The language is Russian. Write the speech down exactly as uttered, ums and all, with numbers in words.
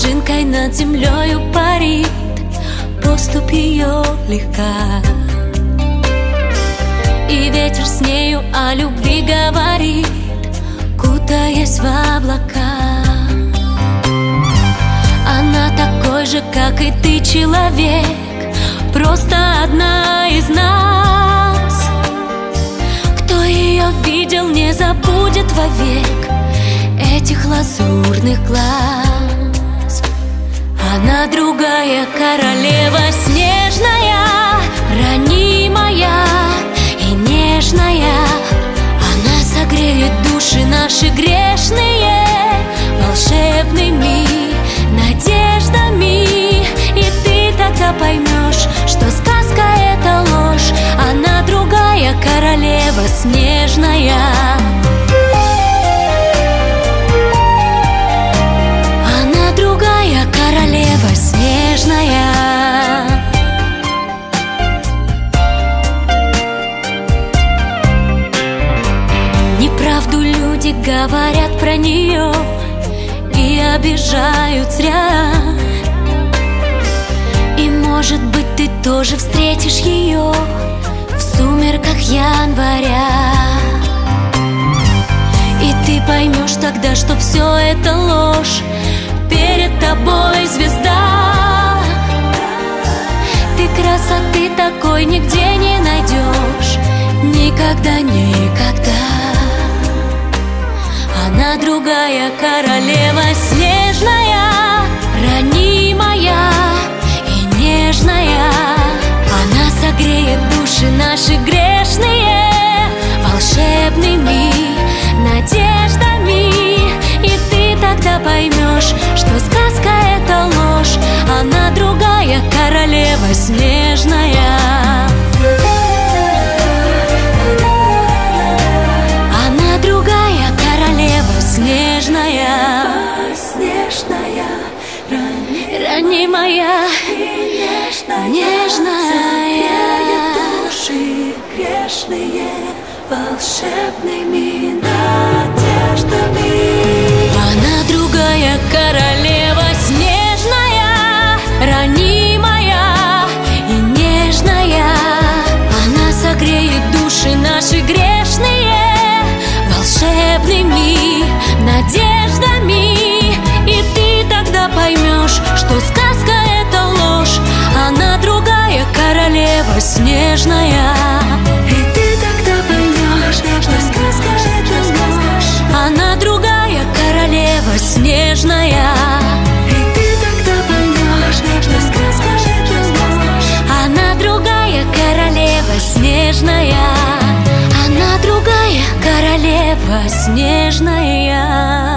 снежинкой над землею парит, поступь ее легка. И ветер с нею о любви говорит, кутаясь в облака. Она такой же, как и ты, человек, просто одна из нас. Кто ее видел, не забудет вовек этих лазурных глаз. Она другая королева снежная, ранимая и нежная. Она согреет души наши грешные волшебными надеждами. И ты тогда поймешь, что сказка — это ложь. Она другая королева снежная. Она другая королева снежная. Неправду люди говорят про нее и обижают зря. И может быть ты тоже встретишь ее в сумерках января. И ты поймешь тогда, что все это ложь. Перед тобой звезда. Ты красоты такой нигде не найдешь, никогда, никогда. Она другая королева снежная, ранимая и нежная. Она согреет души наши грешные волшебными надеждами. И ты тогда поймешь, что сказка — это ложь. Она другая королева снежная. Она другая королева снежная. Снежная, ранимая и нежная, нежная. Души грешные волшебными надеждами. Она другая королева снежная, ранимая и нежная. Она согреет души наши грешные волшебными надеждами. И ты тогда поймешь, что сказка — это ложь. Она другая королева снежная. И ты тогда поймешь, что сказка — это ложь. Она другая королева снежная. И ты тогда поймешь, что сказка — это ложь. Она другая королева снежная. Она другая королева снежная.